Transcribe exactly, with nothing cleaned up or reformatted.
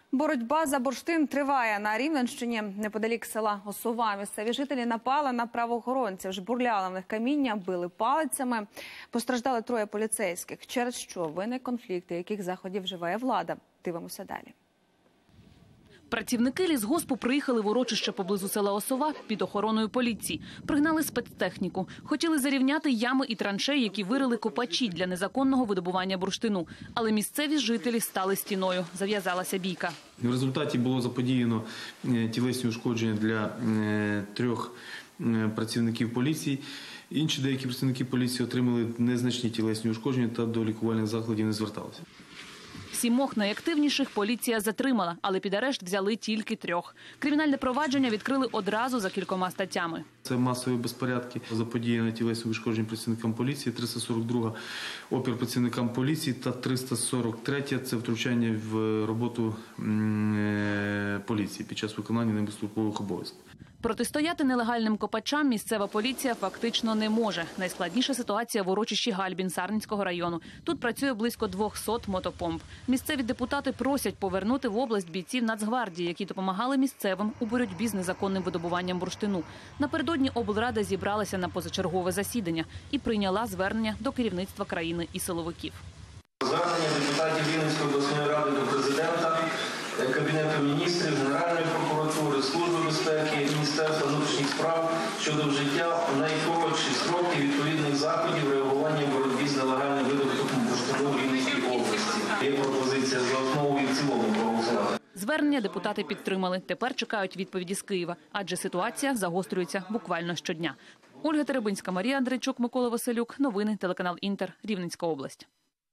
Боротьба за бурштин триває на Рівненщині. Неподалік села Осова місцеві жителі напали на правоохоронців, жбурляли в них каміння, били палицями. Постраждали троє поліцейських. Через що виник конфлікт і яких заходів вживає влада? Дивимося далі. Працівники лісгоспу приїхали в урочище поблизу села Осова під охороною поліції. Пригнали спецтехніку. Хотіли зарівняти ями і траншеї, які вирили копачі для незаконного видобування бурштину. Але місцеві жителі стали стіною. Зав'язалася бійка. В результаті було заподіяно тілесні ушкодження для трьох працівників поліції. Інші деякі працівники поліції отримали незначні тілесні ушкодження та до лікувальних закладів не зверталися. Сімох найактивніших поліція затримала, але під арешт взяли тільки трьох. Кримінальне провадження відкрили одразу за кількома статтями. Це масові безпорядки, заподіяні тілесні ушкодження працівникам поліції, триста сорок друга – опір працівникам поліції та триста сорок третя – це втручання в роботу поліції під час виконання ними службових обов'язків. Протистояти нелегальним копачам місцева поліція фактично не може. Найскладніша ситуація в урочищі Гальбін Сарненського району. Тут працює близько двохсот мотопомп. Місцеві депутати просять повернути в область бійців Нацгвардії, які допомагали місцевим у боротьбі з незаконним видобуванням бурштину. Напередодні облрада зібралася на позачергове засідання і прийняла звернення до керівництва країни і силовиків. Звернення депутатів Рівненської обласної ради до президента, Кабінету міністрів, Генеральної прокуратури, Служби безпеки, Міністерства внутрішніх справ щодо вжиття в найкоротші строки відповідних заходів реагування в боротьбі з нелегальним видобутком бурштину в Рівненській області. Є пропозиція за основу і в цілому проголосувати. Звернення депутати підтримали. Тепер чекають відповіді з Києва, адже ситуація загострюється буквально щодня. Ольга Теребинська, Марія Андрейчук, Микола Василюк. Новини, телеканал Інтер, Рівненська область.